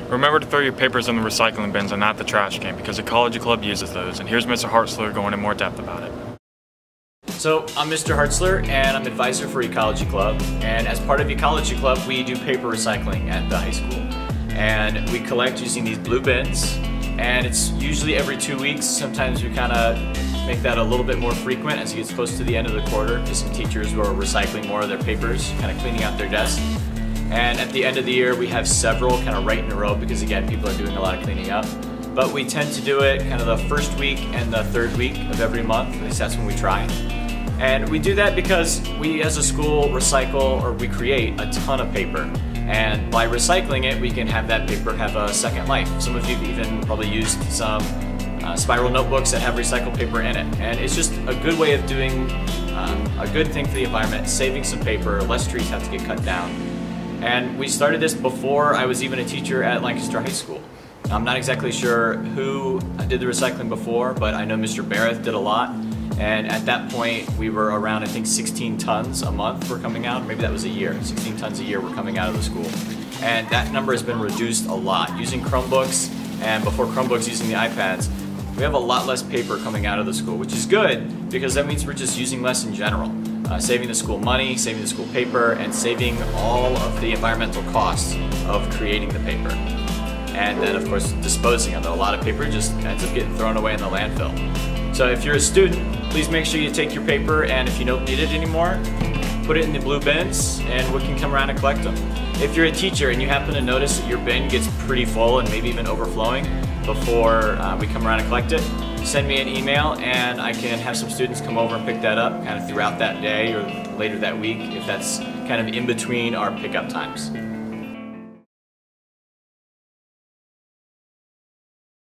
Remember to throw your papers in the recycling bins and not the trash can, because Ecology Club uses those. And here's Mr. Hartlzer going in more depth about it. So I'm Mr. Hartlzer and I'm advisor for Ecology Club, and as part of Ecology Club we do paper recycling at the high school, and we collect using these blue bins, and it's usually every 2 weeks. Sometimes we kind of make that a little bit more frequent as it gets close to the end of the quarter, because some teachers were recycling more of their papers, kind of cleaning out their desks. And at the end of the year we have several kind of right in a row, because again people are doing a lot of cleaning up. But we tend to do it kind of the first week and the third week of every month, at least that's when we try. And we do that because we as a school recycle, or we create, a ton of paper. And by recycling it, we can have that paper have a second life. Some of you have even probably used some spiral notebooks that have recycled paper in it. And it's just a good way of doing a good thing for the environment, saving some paper, less trees have to get cut down. And we started this before I was even a teacher at Lancaster High School. I'm not exactly sure who did the recycling before, but I know Mr. Barrett did a lot. And at that point, we were around, I think, 16 tons a month were coming out. Maybe that was a year. 16 tons a year were coming out of the school. And that number has been reduced a lot. Using Chromebooks, and before Chromebooks, using the iPads, we have a lot less paper coming out of the school, which is good, because that means we're just using less in general. Saving the school money, saving the school paper, and saving all of the environmental costs of creating the paper. And then, of course, disposing of it. A lot of paper just ends up getting thrown away in the landfill. So if you're a student, please make sure you take your paper, and if you don't need it anymore, put it in the blue bins and we can come around and collect them. If you're a teacher and you happen to notice that your bin gets pretty full and maybe even overflowing before we come around and collect it, send me an email and I can have some students come over and pick that up kind of throughout that day or later that week, if that's kind of in between our pickup times.